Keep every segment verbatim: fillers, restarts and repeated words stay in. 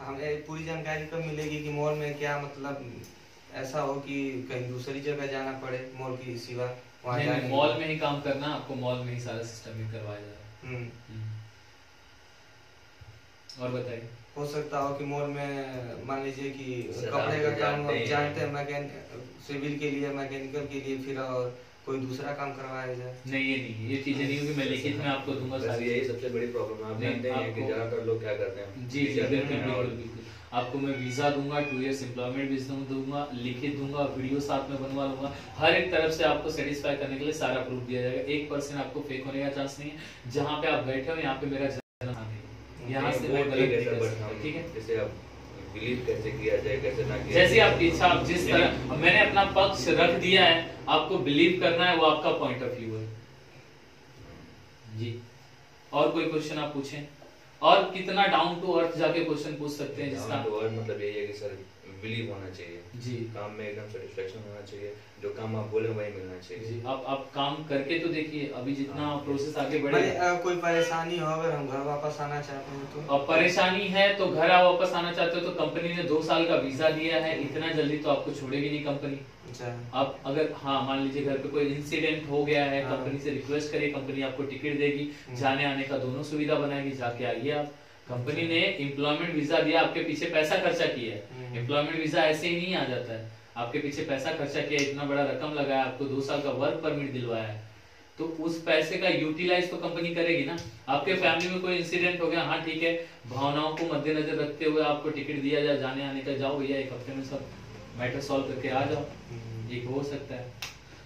हमें पूरी जानकारी कब मिलेगी कि मॉल में क्या मतलब ऐसा हो कि कहीं दूसरी जगह जाना पड़े मॉल की सिवा? नहीं नहीं, मॉल में ही काम करना, आपको मॉल में ही सारा सिस्टम ही करवाया जा रहा है। और बताइए। हो सकता हो कि मॉल में मान लीजिए कि कपड़े का काम जानते हैं, मैकेनिक सिविल के लिए, मैकेनिकल के लिए, फिर और कोई दूसरा काम करवाया जाए। नहीं ये नहीं, ये चीजें नहीं होगी, मैं लिखित में आपको दूंगा सारी। यही सबसे बड़ी प्रॉब्लम है, आप जानते हैं कि ज्यादातर लोग क्या करते हैं। जी जी बिल्कुल बिल्कुल बिल्कुल, आपको मैं वीजा दूंगा, टू इयर्स एम्प्लॉयमेंट वीजा दूंगा, लिखित दूंगा, वीडियो साथ में बनवा लूंगा, हर एक तरफ से आपको सेटिस्फाई करने के लिए सारा प्रूफ दिया जाएगा। एक परसेंट आपको फेक होने का चांस नहीं है। जहाँ पे आप बैठे हो यहाँ पे मेरा जन्म है, यहाँ से मैं गलत नहीं कर सकता, ठीक है। जैसे आप बिलीव कैसे किया जाए, कैसे ना किया, जैसे आपकी इच्छा, आप जिस तरह, मैंने अपना पक्ष रख दिया है, आपको बिलीव करना है, वो आपका पॉइंट ऑफ व्यू है जी। और कोई क्वेश्चन आप पूछें, और कितना डाउन टू अर्थ जाके क्वेश्चन पूछ सकते हैं जिसका तो और मतलब यही है कि सर बिलीव होना चाहिए जी, काम में एकदम सेटिस्फेक्शन होना चाहिए, जो काम आप बोले वही मिलना चाहिए जी। आप आप काम करके तो देखिए, अभी जितना प्रोसेस आगे बढ़ेगा। कोई परेशानी हो अगर हम घर वापस आना चाहते हैं तो? और परेशानी है तो घर आ वापस आना चाहते हो तो कंपनी ने दो साल का वीजा दिया है, इतना जल्दी तो आपको छोड़ेगी नहीं कंपनी। आप अगर हाँ मान लीजिए घर पे कोई इंसिडेंट हो गया है, कंपनी से रिक्वेस्ट करिए, कंपनी आपको टिकट देगी, जाने आने का दोनों सुविधा बनाएगी, जाके आइए आप। कंपनी ने एम्प्लॉयमेंट वीजा दिया, आपके पीछे पैसा खर्चा किया है। एम्प्लॉयमेंट वीजा ऐसे ही नहीं आ जाता है, आपके पीछे पैसा खर्चा किया, इतना बड़ा रकम लगाया, आपको दो साल का वर्क परमिट दिलवाया है, तो उस पैसे का यूटिलाइज तो कंपनी करेगी ना। आपके फैमिली में कोई इंसिडेंट हो गया, हाँ ठीक है, भावनाओं को मद्देनजर रखते हुए आपको टिकट दिया जाए, जाने आने का, जाओ भैया एक हफ्ते में सब मैटर सॉल्व करके आ जाओ, एक हो सकता है।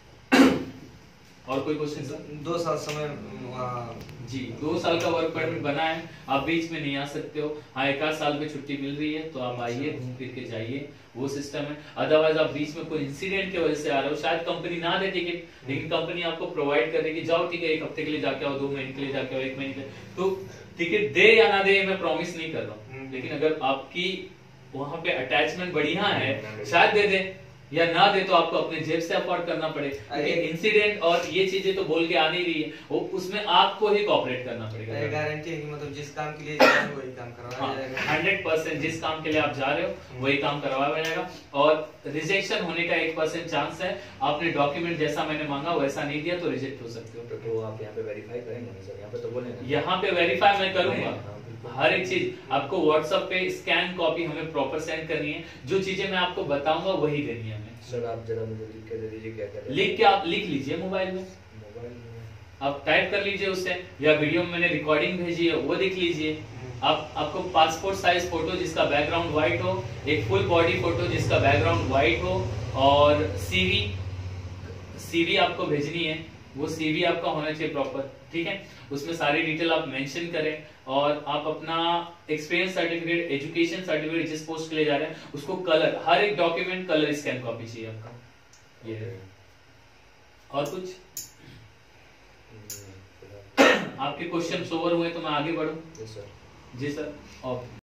और कोई क्वेश्चन सर? दो साल समय जी, दो साल का वर्क परमिट बना है, आप बीच में नहीं आ सकते हो। हाँ एक आध साल में छुट्टी मिल रही है तो आप आइए, घूम फिर के जाइए, वो सिस्टम है। अदरवाइज आप बीच में कोई इंसिडेंट की वजह से आ रहे हो, शायद कंपनी ना दे टिकट, लेकिन कंपनी आपको प्रोवाइड करेगी, जाओ ठीक है एक हफ्ते के लिए जाके आओ, दो महीने के लिए जाके आओ, एक महीने के लिए, तो टिकट दे या ना दे मैं प्रॉमिस नहीं कर रहा हूँ, लेकिन अगर आपकी वहां पे अटैचमेंट बढ़िया है, शायद दे दे या ना दे, तो आपको अपने जेब से अफोर्ड करना पड़ेगा। इंसिडेंट और ये चीजें तो बोल के आ नहीं रही है, वो उसमें आपको ही कोऑपरेट करना पड़ेगा। गारंटी है कि मतलब जिस काम के लिए जा रहे हो वही काम करवाया जाएगा। हंड्रेड परसेंट जिस काम के लिए आप जा रहे हो वही काम करवाया जाएगा, और रिजेक्शन होने का एक परसेंट चांस है। आपने डॉक्यूमेंट जैसा मैंने मांगा वैसा नहीं दिया तो रिजेक्ट हो सकते हो। तो आप यहाँ पे वेरीफाई करेंगे सर? यहाँ पे तो बोलेंगे, यहाँ पे वेरीफाई मैं करूंगा, हर एक चीज आपको व्हाट्सएप पे स्कैन कॉपी हमें प्रॉपर सेंड करनी है, जो चीजें मैं आपको बताऊंगा वही देनी है हमें। सर आप जरा मुझे लिख के दे दीजिए, क्या क्या लिख के आप लिख लीजिए मोबाइल में, मोबाइल में आप टाइप कर लीजिए उससे, या वीडियो में मैंने रिकॉर्डिंग भेजी है वो देख लीजिए। आप आपको पासपोर्ट साइज फोटो जिसका बैकग्राउंड व्हाइट हो, एक फुल बॉडी फोटो जिसका बैकग्राउंड व्हाइट हो, और सीवी सीवी आपको भेजनी है, वो सीवी आपका होना चाहिए प्रॉपर, ठीक है। उसमें सारी डिटेल आप मेंशन करें, और आप अपना एक्सपीरियंस सर्टिफिकेट, एजुकेशन सर्टिफिकेट जिस पोस्ट के लिए जा रहे हैं उसको कलर, हर एक डॉक्यूमेंट कलर स्कैन कॉपी चाहिए आपका, ये है। और कुछ आपके क्वेश्चन ओवर हुए तो मैं आगे बढ़ूं? जी सर। जी सर। और